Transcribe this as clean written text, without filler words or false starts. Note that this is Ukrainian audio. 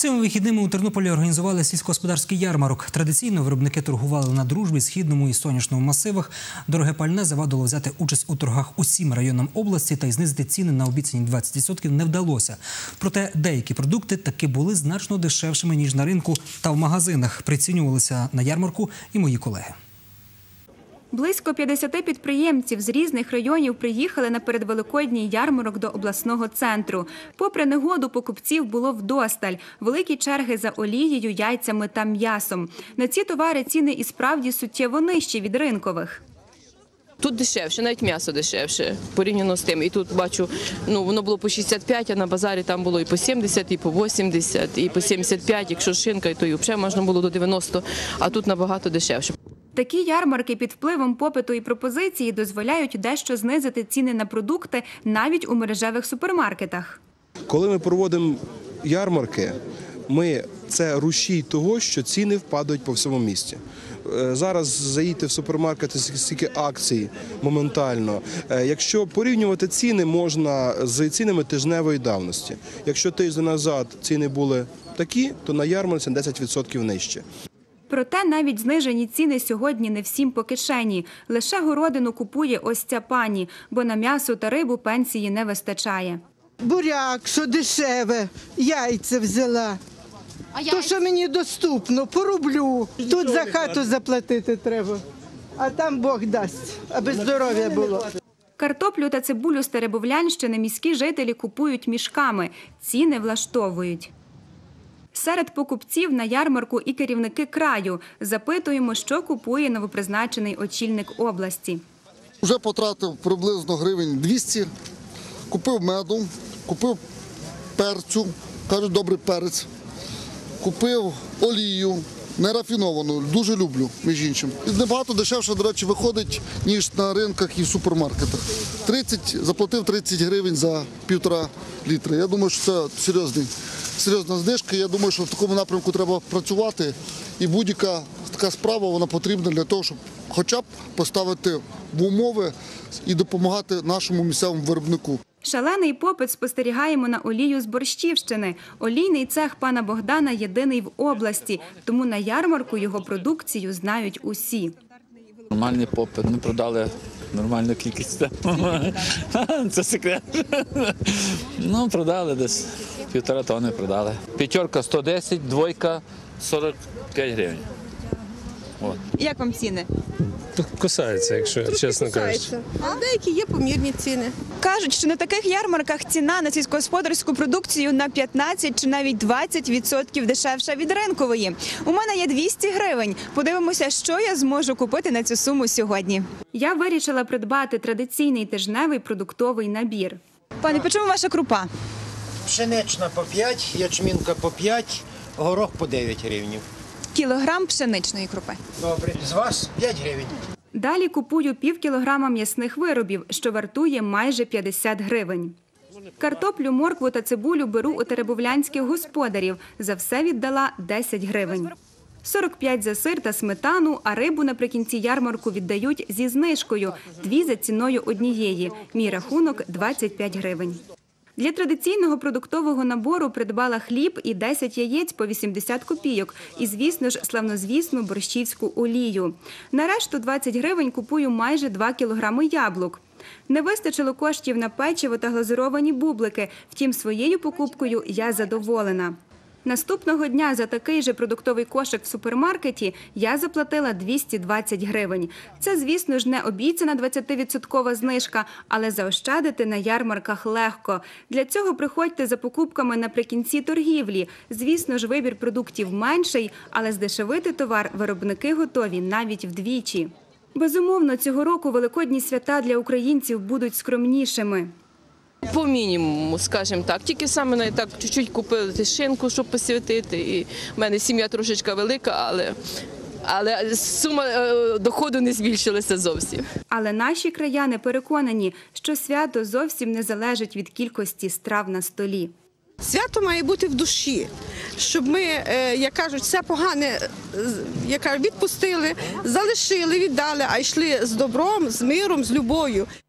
Цими вихідними у Тернополі організували сільськогосподарський ярмарок. Традиційно виробники торгували на Дружбі, Східному і Сонячному масивах. Дороге пальне завадило взяти участь у торгах усім районам області, та й знизити ціни на обіцяні 20% не вдалося. Проте деякі продукти таки були значно дешевшими, ніж на ринку та в магазинах. Прицінювалися на ярмарку і мої колеги. Близько 50 підприємців з різних районів приїхали на передвеликодній ярмарок до обласного центру. Попри негоду, покупців було вдосталь. Великі черги за олією, яйцями та м'ясом. На ці товари ціни і справді суттєво нижчі від ринкових. Тут дешевше, навіть м'ясо дешевше, порівняно з тим. І тут, бачу, воно було по 65, а на базарі там було і по 70, і по 80, і по 75. Якщо шинка, то і взагалі можна було до 90, а тут набагато дешевше. Такі ярмарки під впливом попиту і пропозиції дозволяють дещо знизити ціни на продукти навіть у мережевих супермаркетах. Коли ми проводимо ярмарки, це рушій того, що ціни впадуть по всьому місті. Зараз заїдьте в супермаркети, стільки акцій моментально. Якщо порівнювати ціни, можна з цінами тижневої давності. Якщо тиждень назад ціни були такі, то на ярмарці 10% нижче. Проте навіть знижені ціни сьогодні не всім по кишені. Лише городину купує ось ця пані, бо на м'ясо та рибу пенсії не вистачає. Буряк, що дешеве, яйця взяла. То, що мені доступно, порублю. Тут за хату заплатити треба, а там Бог дасть, аби здоров'я було. Картоплю та цибулю з Теребовлянщини міські жителі купують мішками. Ціни влаштовують. Серед покупців на ярмарку і керівники краю. Запитуємо, що купує новопризначений очільник області. Вже потратив приблизно гривень 200, купив меду, купив перцю, кажуть, добрий перець, купив олію, нерафіновану, дуже люблю, між іншим. І набагато дешевше, до речі, виходить, ніж на ринках і в супермаркетах. Заплатив 30 гривень за 1,5 літра. Я думаю, що це серйозна знижка. Я думаю, що в такому напрямку треба працювати. І будь-яка така справа, вона потрібна для того, щоб хоча б поставити в умови і допомагати нашому місцевому виробнику. Шалений попит спостерігаємо на олію з Борщівщини. Олійний цех пана Богдана єдиний в області, тому на ярмарку його продукцію знають усі. Нормальний попит, ми продали нормальну кількість. Це секрет. Продали десь 1,5 тонни продали. П'ятерка 110, двойка 45 гривень. Як вам ціни? Кусається, якщо чесно кажучи. А деякі є помірні ціни. Кажуть, що на таких ярмарках ціна на сільськогосподарську продукцію на 15 чи навіть 20% дешевша від ринкової. У мене є 200 гривень. Подивимося, що я зможу купити на цю суму сьогодні. Я вирішила придбати традиційний тижневий продуктовий набір. Пані, по чому ваша крупа? Пшенична по 5, ячмінка по 5, горох по 9 гривень. Кілограм пшеничної крупи. Добре, з вас 5 гривень. Далі купую пів кілограма м'ясних виробів, що вартує майже 50 гривень. Картоплю, моркву та цибулю беру у теребовлянських господарів. За все віддала 10 гривень. 45 за сир та сметану, а рибу наприкінці ярмарку віддають зі знижкою – 2 за ціною однієї. Мій рахунок – 25 гривень. Для традиційного продуктового набору придбала хліб і 10 яєць по 80 копійок. І, звісно ж, славнозвісну борщівську олію. На решту 20 гривень купую майже 2 кілограми яблук. Не вистачило коштів на печиво та глазуровані бублики. Втім, своєю покупкою я задоволена. Наступного дня за такий же продуктовий кошик в супермаркеті я заплатила 220 гривень. Це, звісно ж, не обіцяна 20% знижка, але заощадити на ярмарках легко. Для цього приходьте за покупками наприкінці торгівлі. Звісно ж, вибір продуктів менший, але здешевити товар виробники готові навіть вдвічі. Безумовно, цього року великодні свята для українців будуть скромнішими. По мінімуму, скажімо так. Тільки саме так чуть-чуть купили шинку, щоб посвятити. І в мене сім'я трошечки велика, але сума доходу не збільшилася зовсім. Але наші краяни переконані, що свято зовсім не залежить від кількості страв на столі. Свято має бути в душі, щоб ми, як кажуть, все погане відпустили, залишили, віддали, а йшли з добром, з миром, з любов'ю.